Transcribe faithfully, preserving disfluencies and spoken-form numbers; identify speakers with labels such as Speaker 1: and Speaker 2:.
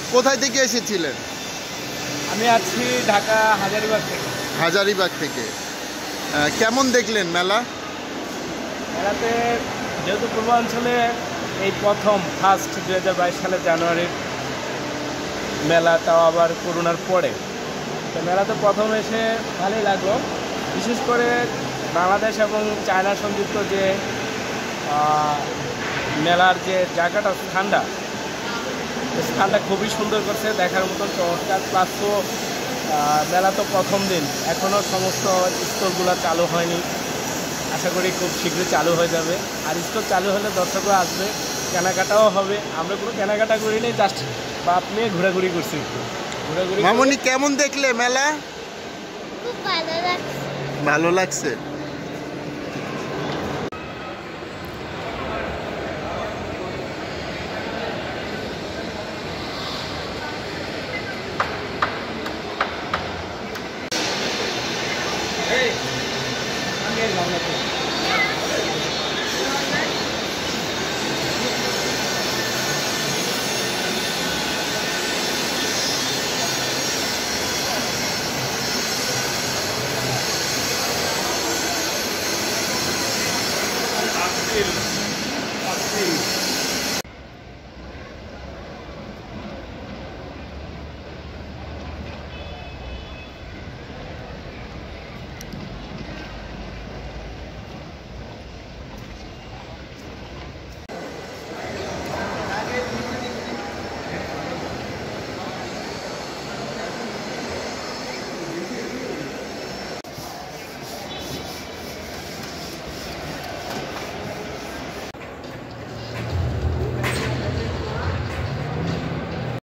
Speaker 1: কোথায় থেকে এসেছিলেন?
Speaker 2: আমি আছি ঢাকা হাজারীবাগ থেকে।
Speaker 1: হাজারীবাগ থেকে। কেমন দেখলেন মেলা?
Speaker 2: মেলাতে যেহেতু পূর্বাঞ্চলে এই প্রথম ফার্স্ট দু হাজার বাইশ সালের জানুয়ারির মেলা, তাও আবার করোনার পরে, তো মেলাতে প্রথম এসে ভালোই লাগলো। বিশেষ করে বাংলাদেশ এবং চায়না সংযুক্ত যে মেলার যে জায়গাটা, স্থানটা স্থানটা খুবই সুন্দর করছে, দেখার মতন চমৎকার। প্লাস তো মেলা তো প্রথম দিন, এখনও সমস্ত স্টলগুলো চালু হয়নি, আশা করি খুব শীঘ্রই চালু হয়ে যাবে। আর স্টল চালু হলে দর্শকরা আসবে, কেনাকাটাও হবে। আমরা কোনো কেনাকাটা করি নি, জাস্ট বাপ নিয়ে ঘোরাঘুরি করছি একটু ঘোরাঘুরি।
Speaker 1: মামনি কেমন দেখলে মেলা?
Speaker 3: খুব ভালো লাগছে।
Speaker 1: ভালো লাগছে।